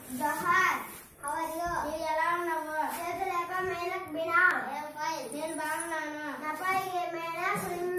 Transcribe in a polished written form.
Johar, how are you? నీవు ఎలా ఉన్నావు? చేతులేక మేనక్ బినా. నేను బాగున్నాను. నా పై మేనక్